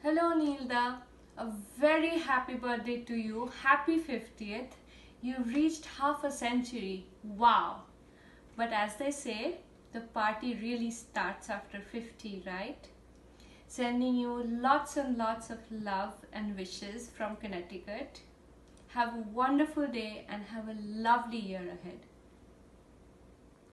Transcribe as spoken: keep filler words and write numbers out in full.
Hello Nilda, a very happy birthday to you. Happy fiftieth. You reached half a century. Wow. But as they say, the party really starts after fifty, right? Sending you lots and lots of love and wishes from Connecticut. Have a wonderful day and have a lovely year ahead.